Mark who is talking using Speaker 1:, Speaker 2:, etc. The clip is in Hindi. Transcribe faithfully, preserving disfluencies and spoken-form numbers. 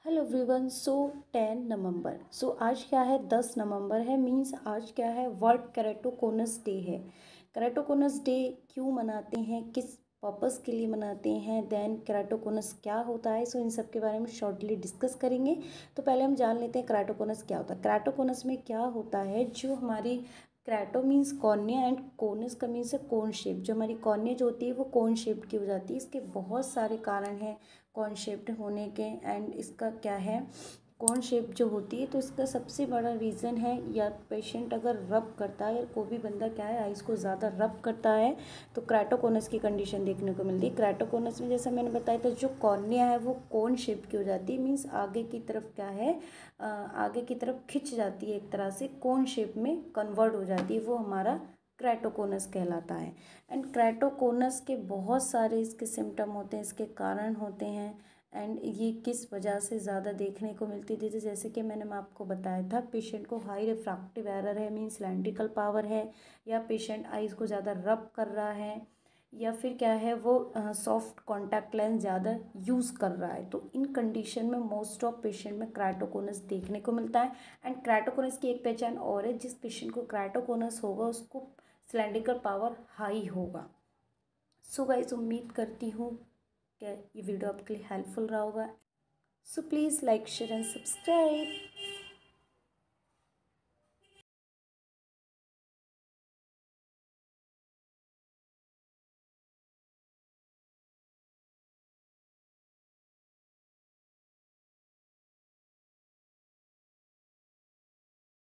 Speaker 1: Hello everyone. So ten November. So आज क्या है, दस नवंबर है। मींस आज क्या है, वर्ल्ड केराटोकोनस डे है। केराटोकोनस डे क्यों मनाते हैं, किस पर्पस के लिए मनाते हैं, देन केराटोकोनस क्या होता है, सो इन सब के बारे में शॉर्टली डिस्कस करेंगे। तो पहले हम जान लेते हैं केराटोकोनस क्या होता है। केराटोकोनस में क्या होता है, जो हमारी kerato means cornea and conus का मीन्स है कोन शेप। जो हमारी कॉर्निया जो होती है वो कोन शेप की हो जाती है। इसके बहुत सारे कारण हैं कॉन शेप्ड होने के। एंड इसका क्या है, कॉन शेप जो होती है तो इसका सबसे बड़ा रीज़न है, या पेशेंट अगर रब करता है या कोई भी बंदा क्या है आइस को ज़्यादा रब करता है तो क्रेटोकोनस की कंडीशन देखने को मिलती है। क्रेटोकोनस में जैसा मैंने बताया था, जो कॉर्निया है वो कोन शेप की हो जाती है। मीन्स आगे की तरफ क्या है, आगे की तरफ खिंच जाती है, एक तरह से कोन शेप में कन्वर्ट हो जाती है, वो हमारा क्रेटोकोनस कहलाता है। एंड क्रेटोकोनस के बहुत सारे इसके सिम्टम होते हैं, इसके कारण होते हैं। एंड ये किस वजह से ज़्यादा देखने को मिलती थी, जैसे कि मैंने मैं आपको बताया था, पेशेंट को हाई रिफ्रैक्टिव एरर है, मीन्स सिलैंड्रिकल पावर है, या पेशेंट आइज को ज़्यादा रब कर रहा है, या फिर क्या है वो सॉफ्ट कॉन्टैक्ट लेंस ज़्यादा यूज़ कर रहा है। तो इन कंडीशन में मोस्ट ऑफ पेशेंट में क्रेटोकोनस देखने को मिलता है। एंड क्रेटोकोनस की एक पहचान और है, जिस पेशेंट को क्रेटोकोनस होगा उसको सिलैंड्रिकल पावर हाई होगा। सो गाइस, उम्मीद करती हूँ कि ये वीडियो आपके लिए हेल्पफुल रहा होगा। So please like share and subscribe.